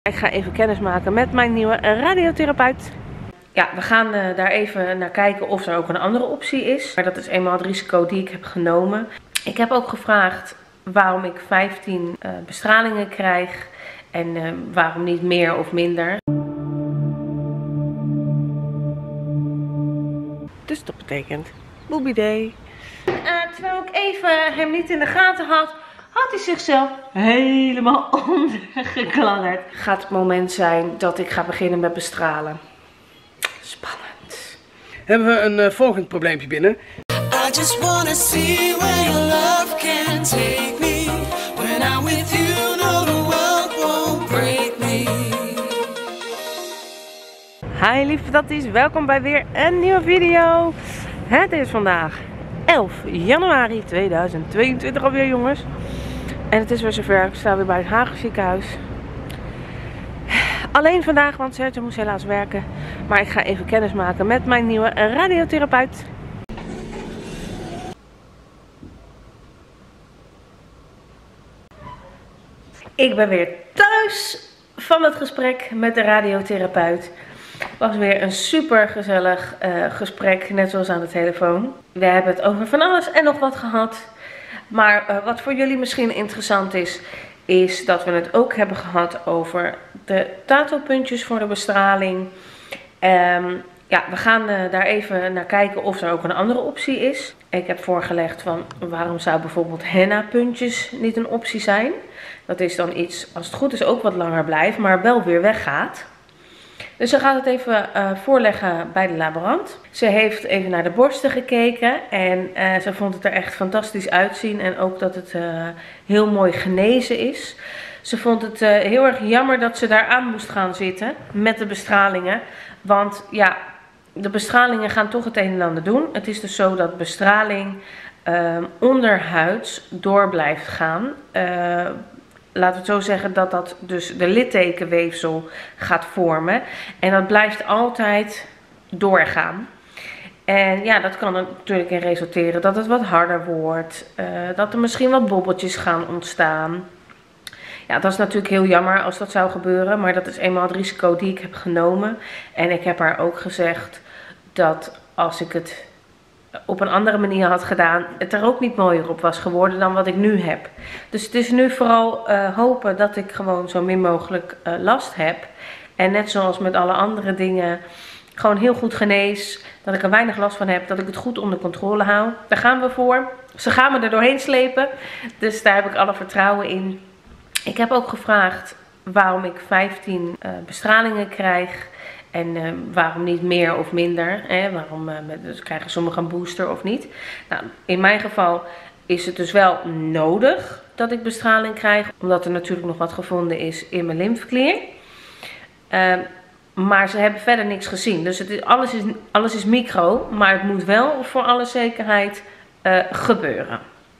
Ik ga even kennis maken met mijn nieuwe radiotherapeut. Ja, we gaan daar even naar kijken of er ook een andere optie is. Maar dat is eenmaal het risico die ik heb genomen. Ik heb ook gevraagd waarom ik 15 bestralingen krijg en waarom niet meer of minder. Dus dat betekent Booby Day. Terwijl ik even hem niet in de gaten had hij zichzelf helemaal ondergeklangerd. Gaat het moment zijn dat ik ga beginnen met bestralen. Spannend. Hebben we een volgend probleempje binnen. I just wanna see where your love can take me. When I'm with you, no, the world won't break me. Hi lieve tatties, welkom bij weer een nieuwe video. Het is vandaag 11 januari 2022 alweer, jongens. En het is weer zover, ik sta weer bij het Hagen ziekenhuis. Alleen vandaag, want Sergio moest helaas werken. Maar ik ga even kennis maken met mijn nieuwe radiotherapeut. Ik ben weer thuis van het gesprek met de radiotherapeut. Het was weer een super gezellig gesprek, net zoals aan de telefoon. We hebben het over van alles en nog wat gehad. Maar wat voor jullie misschien interessant is, is dat we het ook hebben gehad over de tatopuntjes voor de bestraling. Ja, we gaan daar even naar kijken of er ook een andere optie is. Ik heb voorgelegd van waarom zou bijvoorbeeld henna puntjes niet een optie zijn. Dat is dan iets, als het goed is, ook wat langer blijft, maar wel weer weggaat. Dus ze gaat het even voorleggen bij de laborant. Ze heeft even naar de borsten gekeken en ze vond het er echt fantastisch uitzien. En ook dat het heel mooi genezen is. Ze vond het heel erg jammer dat ze daar aan moest gaan zitten met de bestralingen. Want ja, de bestralingen gaan toch het een en ander doen. Het is dus zo dat bestraling onderhuids door blijft gaan. Laten we het zo zeggen dat dat dus de littekenweefsel gaat vormen. En dat blijft altijd doorgaan. En ja, dat kan er natuurlijk in resulteren dat het wat harder wordt. Dat er misschien wat bobbeltjes gaan ontstaan. Ja, dat is natuurlijk heel jammer als dat zou gebeuren. Maar dat is eenmaal het risico die ik heb genomen. En ik heb haar ook gezegd dat als ik het op een andere manier had gedaan, het er ook niet mooier op was geworden dan wat ik nu heb. Dus het is nu vooral hopen dat ik gewoon zo min mogelijk last heb. En net zoals met alle andere dingen, gewoon heel goed genees. Dat ik er weinig last van heb, dat ik het goed onder controle hou. Daar gaan we voor. Ze gaan me er doorheen slepen. Dus daar heb ik alle vertrouwen in. Ik heb ook gevraagd waarom ik 15 bestralingen krijg. En waarom niet meer of minder? Waarom dus krijgen sommigen een booster of niet? Nou, in mijn geval is het dus wel nodig dat ik bestraling krijg. Omdat er natuurlijk nog wat gevonden is in mijn lymfeklier. Maar ze hebben verder niks gezien. Dus alles is micro. Maar het moet wel voor alle zekerheid gebeuren.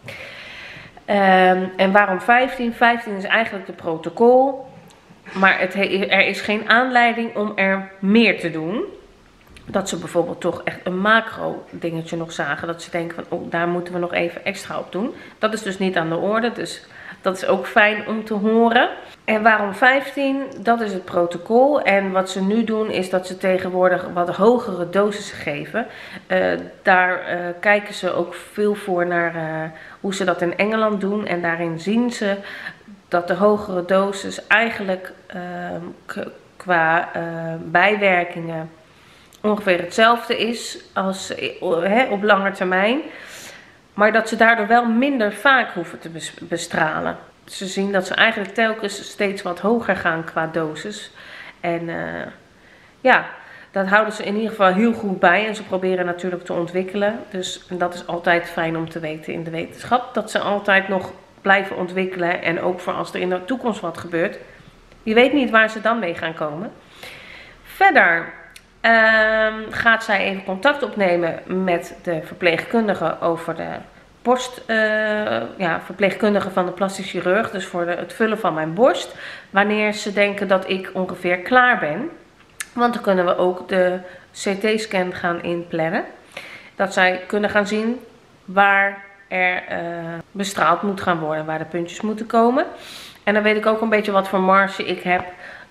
En waarom 15? 15 is eigenlijk de protocol. Maar er is geen aanleiding om er meer te doen. Dat ze bijvoorbeeld toch echt een macro dingetje nog zagen. Dat ze denken van, oh, daar moeten we nog even extra op doen. Dat is dus niet aan de orde. Dus dat is ook fijn om te horen. En waarom 15? Dat is het protocol. En wat ze nu doen is dat ze tegenwoordig wat hogere dosissen geven. Daar kijken ze ook veel voor naar hoe ze dat in Engeland doen. En daarin zien ze dat de hogere dosis eigenlijk qua bijwerkingen ongeveer hetzelfde is als op lange termijn. Maar dat ze daardoor wel minder vaak hoeven te bestralen. Ze zien dat ze eigenlijk telkens steeds wat hoger gaan qua dosis. En ja, dat houden ze in ieder geval heel goed bij. En ze proberen natuurlijk te ontwikkelen. Dus dat is altijd fijn om te weten in de wetenschap. Dat ze altijd nog blijven ontwikkelen. En ook voor als er in de toekomst wat gebeurt. Je weet niet waar ze dan mee gaan komen. Verder gaat zij even contact opnemen met de verpleegkundige over de borst. Verpleegkundige van de plastisch chirurg. Dus voor het vullen van mijn borst. Wanneer ze denken dat ik ongeveer klaar ben. Want dan kunnen we ook de CT-scan gaan inplannen. Dat zij kunnen gaan zien waar er bestraald moet gaan worden. Waar de puntjes moeten komen. En dan weet ik ook een beetje wat voor marge ik heb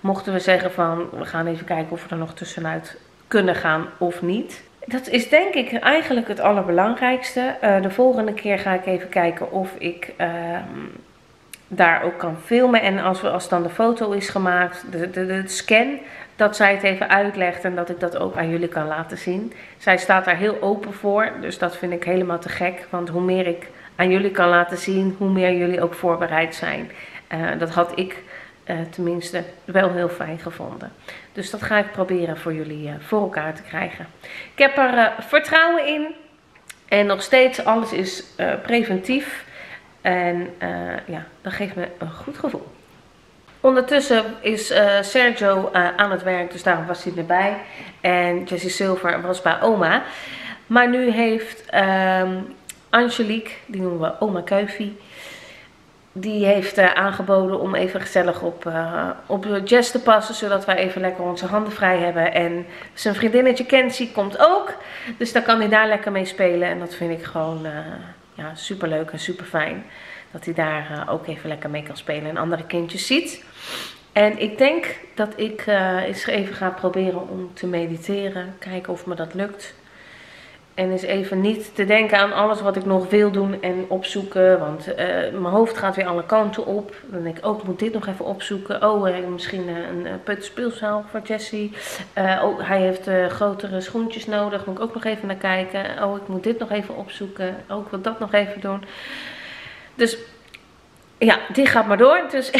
Mochten we zeggen van, we gaan even kijken of we er nog tussenuit kunnen gaan of niet. Dat is denk ik eigenlijk het allerbelangrijkste. De volgende keer ga ik even kijken of ik daar ook kan filmen. En als dan de foto is gemaakt, de scan, dat zij het even uitlegt en dat ik dat ook aan jullie kan laten zien. Zij staat daar heel open voor, dus dat vind ik helemaal te gek. Want hoe meer ik aan jullie kan laten zien, hoe meer jullie ook voorbereid zijn. Dat had ik tenminste wel heel fijn gevonden. Dus dat ga ik proberen voor jullie voor elkaar te krijgen. Ik heb er vertrouwen in. En nog steeds, alles is preventief. En ja, dat geeft me een goed gevoel. Ondertussen is Sergio aan het werk, dus daarom was hij erbij. En Jessie Silver was bij oma. Maar nu heeft Angelique, die noemen we oma Kuifie, die heeft aangeboden om even gezellig op Jess te passen, zodat wij even lekker onze handen vrij hebben. En zijn vriendinnetje Kenzie komt ook, dus dan kan hij daar lekker mee spelen. En dat vind ik gewoon ja, super leuk en super fijn. Dat hij daar ook even lekker mee kan spelen en andere kindjes ziet. En ik denk dat ik eens even ga proberen om te mediteren. Kijken of me dat lukt. En eens even niet te denken aan alles wat ik nog wil doen en opzoeken. Want mijn hoofd gaat weer alle kanten op. Dan denk ik, oh, ik moet dit nog even opzoeken. Oh, misschien een peuterspeelzaal voor Jessie. Oh, hij heeft grotere schoentjes nodig. Moet ik ook nog even naar kijken. Oh, ik moet dit nog even opzoeken. Oh, ik wil dat nog even doen. Dus ja, die gaat maar door. Dus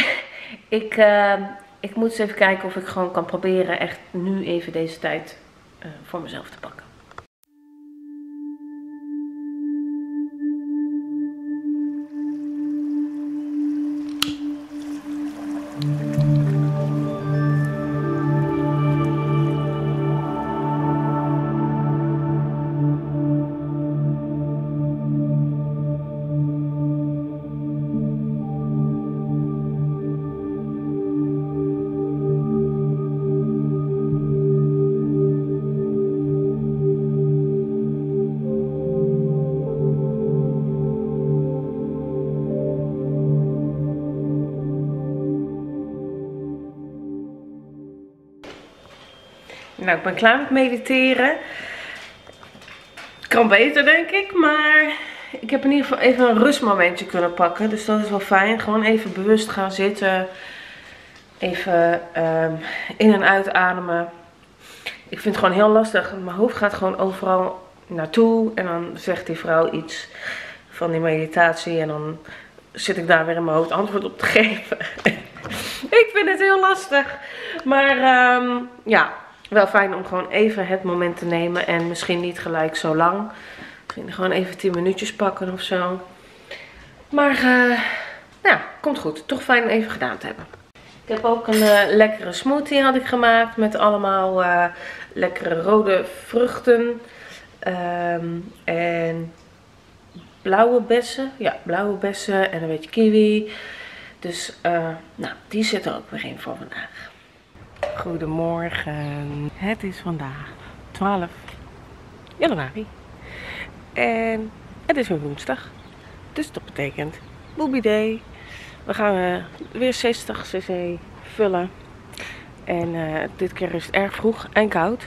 ik moet eens even kijken of ik gewoon kan proberen echt nu even deze tijd voor mezelf te pakken. Nou, ik ben klaar met mediteren. Kan beter, denk ik. Maar ik heb in ieder geval even een rustmomentje kunnen pakken. Dus dat is wel fijn. Gewoon even bewust gaan zitten. Even in- en uitademen. Ik vind het gewoon heel lastig. Mijn hoofd gaat gewoon overal naartoe. En dan zegt die vrouw iets van die meditatie. En dan zit ik daar weer in mijn hoofd antwoord op te geven. Ik vind het heel lastig. Maar ja... Wel fijn om gewoon even het moment te nemen en misschien niet gelijk zo lang. Misschien gewoon even 10 minuutjes pakken of zo. Maar ja, komt goed. Toch fijn even gedaan te hebben. Ik heb ook een lekkere smoothie had ik gemaakt met allemaal lekkere rode vruchten. En blauwe bessen. Ja, blauwe bessen en een beetje kiwi. Dus nou, die zit er ook weer in voor vandaag. Goedemorgen. Het is vandaag 12 januari. En het is weer woensdag. Dus dat betekent Booby Day. We gaan weer 60 cc vullen. En dit keer is het erg vroeg en koud.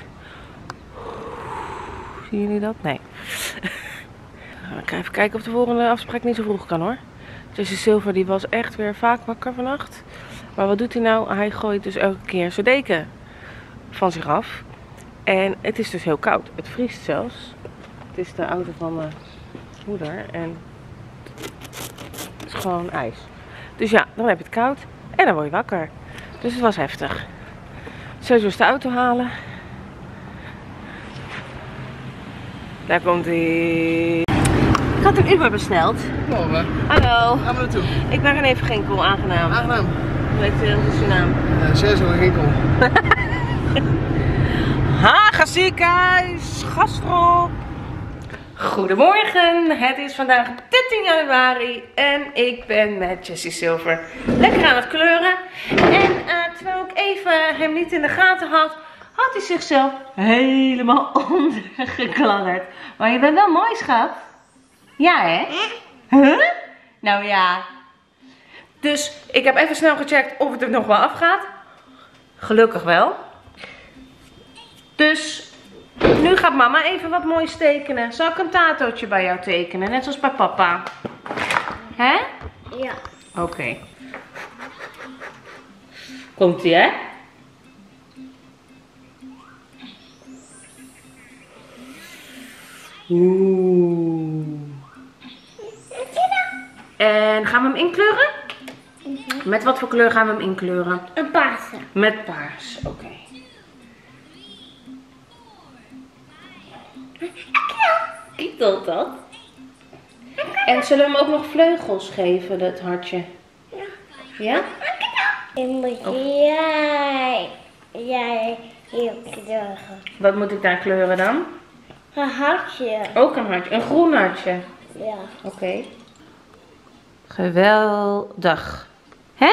Zien jullie dat? Nee. Dan ga ik even kijken of de volgende afspraak niet zo vroeg kan hoor. Jessie Silver die was echt weer vaak wakker vannacht. Maar wat doet hij nou? Hij gooit dus elke keer zijn deken van zich af. En het is dus heel koud. Het vriest zelfs. Het is de auto van mijn moeder. En het is gewoon ijs. Dus ja, dan heb je het koud. En dan word je wakker. Dus het was heftig. Sowieso eens de auto halen. Daar komt hij. Ik had een Uber besteld. Morgen. Hallo. Gaan we naartoe. Ik ben René Verginkel, aangenaam. Aangenaam. Weet je, dat is je naam. Sergio Verginkel. Haga ziekenhuis, gastro. Goedemorgen, het is vandaag 13 januari en ik ben met Jessie Silver lekker aan het kleuren. En terwijl ik even hem niet in de gaten had, had hij zichzelf helemaal ondergekladderd. Maar je bent wel mooi, schat. Ja, hè? Huh? Nou ja. Dus ik heb even snel gecheckt of het er nog wel afgaat. Gelukkig wel. Dus nu gaat mama even wat moois tekenen. Zal ik een tatootje bij jou tekenen? Net zoals bij papa. Hè? Ja. Oké. Komt-ie, hè? Oeh. En gaan we hem inkleuren? Met wat voor kleur gaan we hem inkleuren? Een paarse. Met paars, oké. Kietelt dat? En zullen we hem ook nog vleugels geven, dat hartje? Ja? En moet jij hier kleuren. Wat moet ik daar kleuren dan? Een hartje. Ook een hartje, een groen hartje. Ja. Oké. Geweldig. Hè?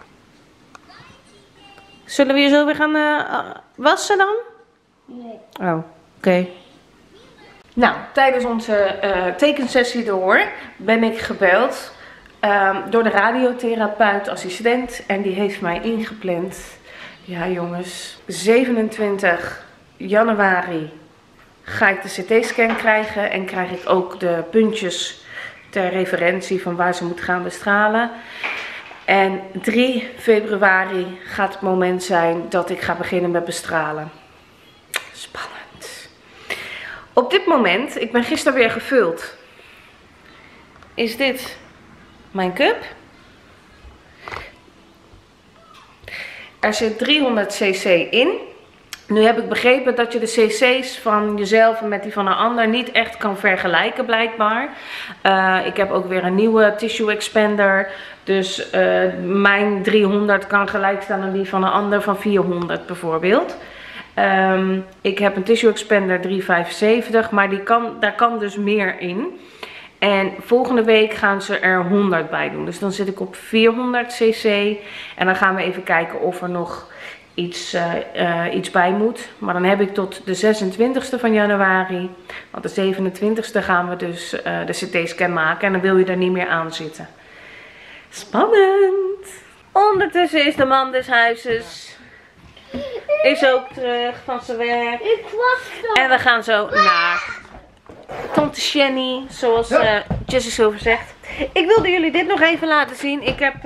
Zullen we je zo weer gaan wassen dan? Nee. Oh, oké. Nou, tijdens onze tekensessie door ben ik gebeld door de radiotherapeut assistent en die heeft mij ingepland. Ja jongens, 27 januari ga ik de CT-scan krijgen en krijg ik ook de puntjes ter referentie van waar ze moet gaan bestralen. En 3 februari gaat het moment zijn dat ik ga beginnen met bestralen. Spannend. Op dit moment, ik ben gisteren weer gevuld, is dit mijn cup. Er zit 300 cc in. Nu heb ik begrepen dat je de cc's van jezelf en met die van een ander niet echt kan vergelijken blijkbaar. Ik heb ook weer een nieuwe tissue expander. Dus mijn 300 kan gelijk staan aan die van een ander van 400 bijvoorbeeld. Ik heb een tissue expander 375, maar daar kan dus meer in. En volgende week gaan ze er 100 bij doen. Dus dan zit ik op 400 cc. En dan gaan we even kijken of er nog iets bij moet. Maar dan heb ik tot de 26e van januari. Want de 27e gaan we dus de CT-scan maken. En dan wil je er niet meer aan zitten. Spannend. Ondertussen is de man des huizes. Is ook terug van zijn werk. Ik was er. En we gaan zo naar Tante Jenny, zoals Jessie Silver zegt. Ik wilde jullie dit nog even laten zien. Ik heb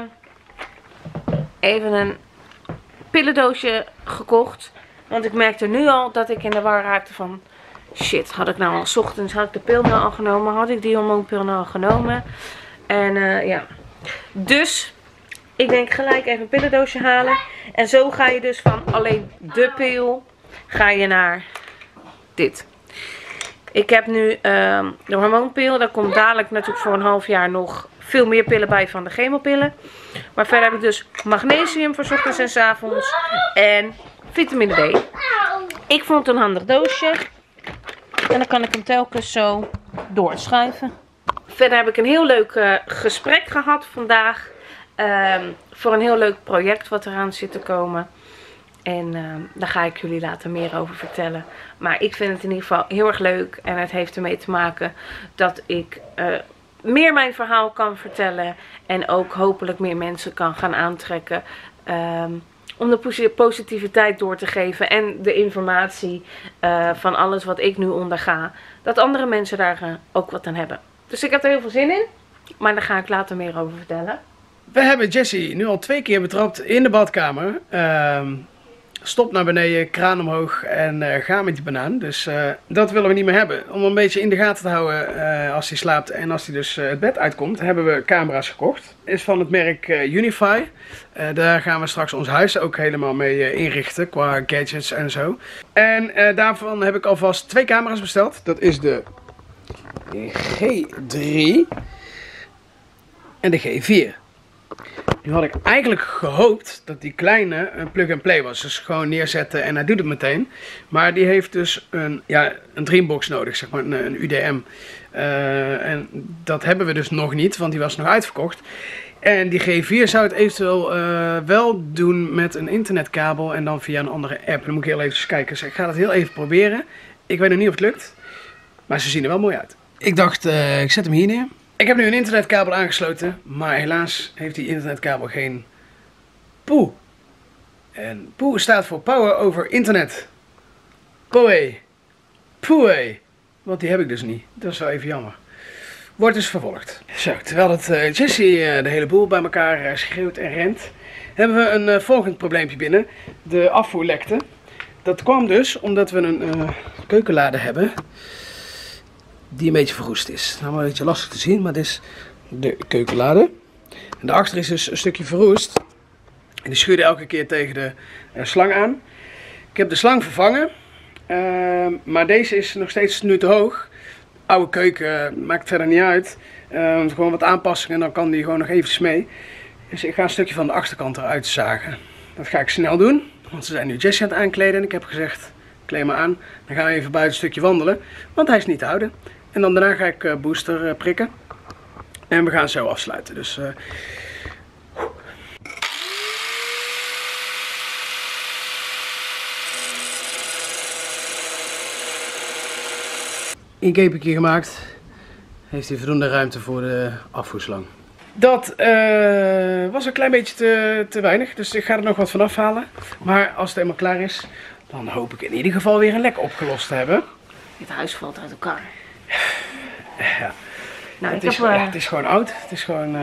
even een pillendoosje gekocht. Want ik merkte nu al dat ik in de war raakte van... Shit, had ik nou al 's ochtends, had ik de pil nou al genomen? Had ik die hormoonpil nou al genomen? En ja. Dus, ik denk gelijk even een pillendoosje halen. En zo ga je dus van alleen de pil, ga je naar dit. Ik heb nu de hormoonpil. Daar komt dadelijk natuurlijk voor een half jaar nog veel meer pillen bij van de chemopillen. Maar verder heb ik dus magnesium voor 's ochtends en 's avonds. En vitamine D. Ik vond het een handig doosje. En dan kan ik hem telkens zo doorschuiven. Verder heb ik een heel leuk gesprek gehad vandaag. Voor een heel leuk project wat eraan zit te komen. En daar ga ik jullie later meer over vertellen. Maar ik vind het in ieder geval heel erg leuk. En het heeft ermee te maken dat ik meer mijn verhaal kan vertellen. En ook hopelijk meer mensen kan gaan aantrekken. Om de positiviteit door te geven. En de informatie van alles wat ik nu onderga. Dat andere mensen daar ook wat aan hebben. Dus ik heb er heel veel zin in. Maar daar ga ik later meer over vertellen. We hebben Jessie nu al 2 keer betrapt in de badkamer. Stop naar beneden, kraan omhoog en ga met die banaan. Dus dat willen we niet meer hebben. Om een beetje in de gaten te houden als hij slaapt en als hij dus het bed uitkomt, hebben we camera's gekocht. Is van het merk Unify. Daar gaan we straks ons huis ook helemaal mee inrichten qua gadgets en zo. En daarvan heb ik alvast 2 camera's besteld. Dat is de G3 en de G4. Nu had ik eigenlijk gehoopt dat die kleine een plug-and-play was. Dus gewoon neerzetten en hij doet het meteen. Maar die heeft dus een Dreambox nodig, zeg maar, een UDM. En dat hebben we dus nog niet, want die was nog uitverkocht. En die G4 zou het eventueel wel doen met een internetkabel en dan via een andere app. Dan moet ik heel even kijken. Dus ik ga dat heel even proberen. Ik weet nog niet of het lukt, maar ze zien er wel mooi uit. Ik dacht, ik zet hem hier neer. Ik heb nu een internetkabel aangesloten, maar helaas heeft die internetkabel geen En POE staat voor Power over Internet. POE. POE. Want die heb ik dus niet. Dat is wel even jammer. Wordt dus vervolgd. Zo, terwijl het Jessie de hele boel bij elkaar schreeuwt en rent, hebben we een volgend probleempje binnen. De afvoer lekte. Dat kwam dus omdat we een keukenlade hebben die een beetje verroest is. Nou, een beetje lastig te zien, maar dit is de keukenlade. En daarachter is dus een stukje verroest. En die schuurde elke keer tegen de slang aan. Ik heb de slang vervangen. Maar deze is nog steeds nu te hoog. Oude keuken, maakt verder niet uit. Gewoon wat aanpassingen en dan kan die gewoon nog eventjes mee. Dus ik ga een stukje van de achterkant eruit zagen. Dat ga ik snel doen. Want ze zijn nu Jessie aan het aankleden. En ik heb gezegd, kleed maar aan. Dan gaan we even buiten een stukje wandelen. Want hij is niet te houden. En dan daarna ga ik booster prikken. En we gaan zo afsluiten. Dus... Inkeepje gemaakt. Heeft hij voldoende ruimte voor de afvoerslang. Dat was een klein beetje te weinig. Dus ik ga er nog wat van afhalen. Maar als het helemaal klaar is, dan hoop ik in ieder geval weer een lek opgelost te hebben. Het huis valt uit elkaar. Ja. Nou, Het is gewoon oud. Het is gewoon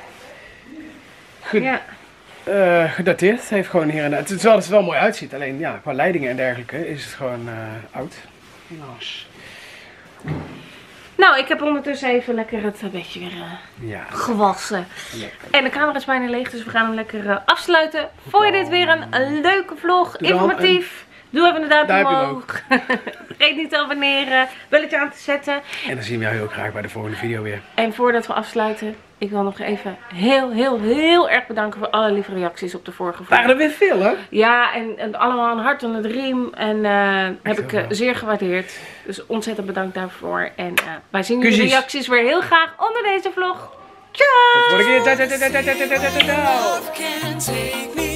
gedateerd. Het heeft gewoon hier en daar. Het is wel dat het wel mooi uitziet. Alleen ja, qua leidingen en dergelijke is het gewoon oud. Helaas. Nou, ik heb ondertussen even lekker het bedje weer gewassen. Lekker. En de camera is bijna leeg, dus we gaan hem lekker afsluiten. Vond je dit weer een leuke vlog? Doe dan informatief? Doe even een duimpje duimpje omhoog. Vergeet niet te abonneren, belletje aan te zetten. En dan zien we jou heel graag bij de volgende video weer. En voordat we afsluiten, ik wil nog even heel erg bedanken voor alle lieve reacties op de vorige vlog. Waren er weer veel, hè? Ja, en allemaal een hart onder de riem. En heb ik wel. zeer gewaardeerd. Dus ontzettend bedankt daarvoor. En wij zien jullie Kussies. reacties weer heel graag onder deze vlog. Ciao! Tot de volgende keer. Ciao, ciao, ciao, ciao, ciao, ciao, ciao, ciao. Love can take me